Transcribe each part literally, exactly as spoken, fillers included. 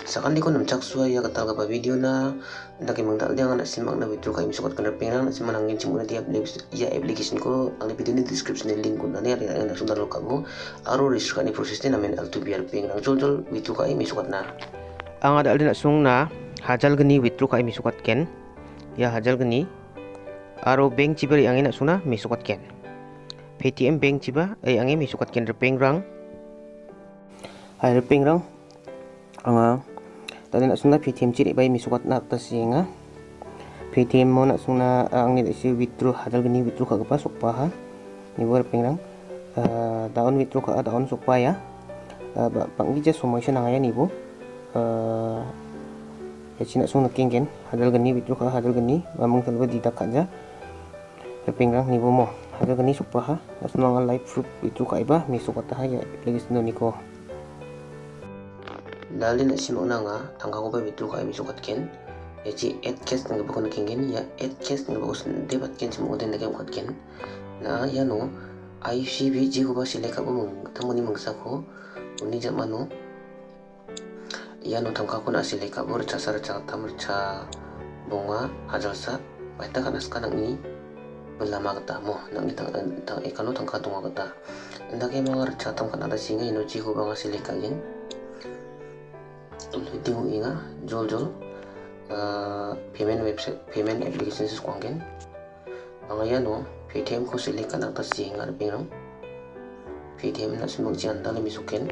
Sakan di ko nam chak suwa ya katal ka video na ndaki mang dal dia ngana simak na withdraw kai misukot kana pengrang na siman angin cimuna dia ya application ko ang video ni description ni link kun ani ari na sun download kago aro register ni proses ni namen L two B R pengrang jol jol withdraw kai misukot na ang ada na sung na hajal gani withdraw kai misukot ken ya hajal gani aro bank cibari angin na suna misukot ken Paytm bank ciba ay angin misukot ken pengrang hai pengrang anga tadi nak suna Paytm ciri bayi misukot na atas singa Paytm mo nak suna ang ni si withdraw hadal gini withdraw ka pa sok pa ha ni bor pengrang daun withdraw ka daun sok pa ya bang gija semua siya nangaya ni bo ya cina sung nakingen hadal gini withdraw ka hadal gini mamang talba di dak aja pengrang ni bo mo hadal gini sok pa ha suna nga live proof withdraw ka iba misukot ha ya lagi sino ni ko dalin na simak na nga tangka ko ba withdraw ka misukot ken ya ci add cash nga ba ko nakingen ya add cash nga ba ko debat ken simak din nagam kot ken na ya no I C B ji ko ba select ka bo tamoni mangsa ko uni jama no ya no tangka ko na select ka bo cha sar cha tamar cha bunga hajalsa baita kana sekarang ini belama kata mo nang itang tang ikano tangka tunga kata ndake mga cha tam kana da singa ino ji ko ba nga select ka gen tinggu inga jol jol payment website payment application sis kuanggen angaya no Paytm ko select kan atas singa pingrang Paytm na simag ji andal misuken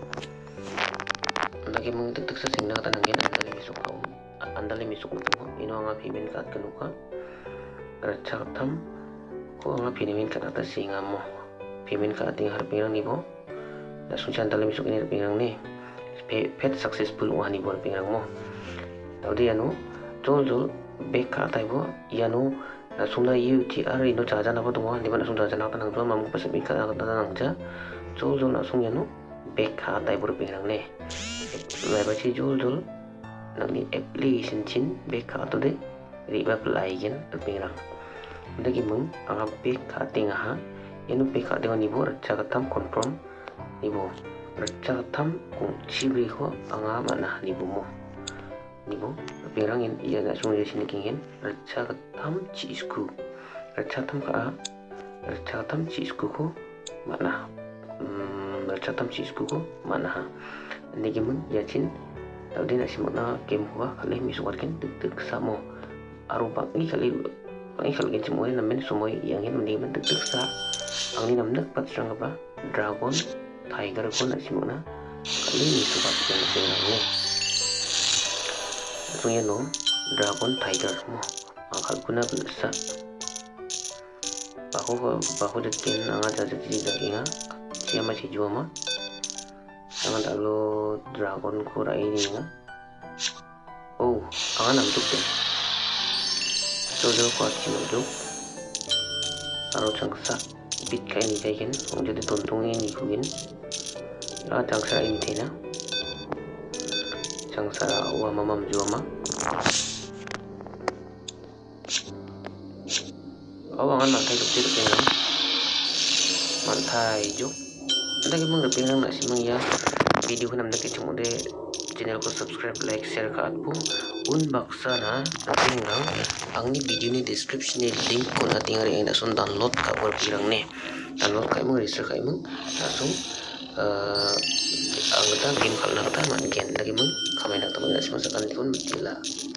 lagi mong tek tek sa singna kata nanggen andal misuk ka andal misuk mo ino nga payment card kanuka racha tam ko nga payment card atas singa mo payment card ting har pingrang ni bo na sunjan andal misuk ni pingrang ni pet successful wani bor pingrang mo tawdi ano jol jol back ka taibo yano na suna U T R ino jaja na ba tunga di ba na sung jaja na ka nang ma mo pasabi ka na ka nang ja jol jol na sung yano back ka taibor pingrang ne lai ba chi jol jol nang ni application chin back ka to de riba play gen pingrang dagi mong ang back ka tinga ha yano back ka de ni bor jaga tam confirm ni bo racha tam kung cibri ko anga mana ni mo ni bo pirangin iya na sung ya sini kingen racha tam ci isku racha tam ka racha tam ci isku ko mana racha tam ci isku ko mana ha ni gimun ya cin tau din asim na game ko kali misuwar ken tek tek samo aru bangi kali bangi kali gen semua namen sumoy yang ini ni men tek tek sa ang ni namnak pat sang apa dragon tiger ko na simuna kali ni sukat ken ken ni punya no dragon tiger mo akal kuna bisa bahu bahu dekin anga jaja jadi inga siapa si jual mah anga dalo dragon ko rai ini nga oh anga nam tuk deh jodoh kuat cuma tuk aro changsa bit kain ni kain ong jadi tontongin ni kugin la changsa ini tena changsa wa mamam juama awangan mantai tuk tuk pengrang mantai juk ada gimang de pengrang nak simang ya video ko nam de cuma de channel ko subscribe like share ka atpu un baksa na pengrang ang ni video ni description ni link ko na tingar yang nak sun download ka bor pengrang ne download ka mo register ka mo langsung ang ta game kal na ta man gen lagi mo kamay na ta mo na simasakan kon matila